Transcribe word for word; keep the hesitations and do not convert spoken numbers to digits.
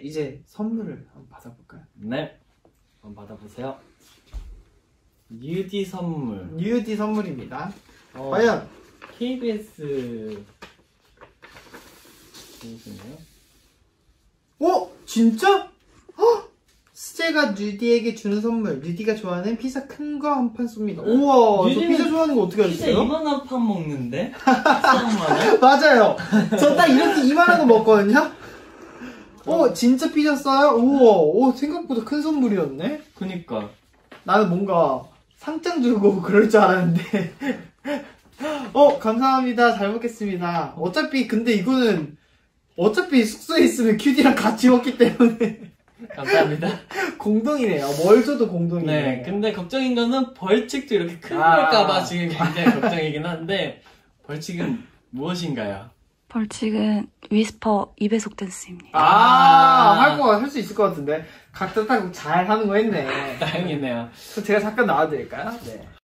이제 선물을 한번 받아볼까요? 네, 한번 받아보세요. 뉴디 선물. 뉴디 선물입니다. 어, 과연 케이비에스 무슨요? 어? 진짜? 헉! 수제가 뉴디에게 주는 선물. 뉴디가 좋아하는 피자 큰 거 한 판 쏩니다. 우와, 저 피자 좋아하는 거 어떻게 피자 아셨어요? 이만한 판 먹는데? 피자만 맞아요. 저 딱 이렇게 이만한 거 먹거든요. 어, 진짜 피자 싸요? 우와, 오, 생각보다 큰 선물이었네. 그니까. 나는 뭔가 상장 주고 그럴 줄 알았는데. 어, 감사합니다. 잘 먹겠습니다. 어차피 근데 이거는 어차피 숙소에 있으면 큐디랑 같이 먹기 때문에 감사합니다. 공동이네요. 뭘 줘도 공동이네요. 네, 근데 걱정인 거는 벌칙도 이렇게 큰 아. 걸까봐 지금 굉장히 걱정이긴 한데, 벌칙은 무엇인가요? 벌칙은 위스퍼 이 배속 댄스입니다. 아, 할 거, 할 수 있을 것 같은데. 각자 딱 잘 하는 거 했네. 다행이네요. 그럼 제가 잠깐 나와드릴까요? 네.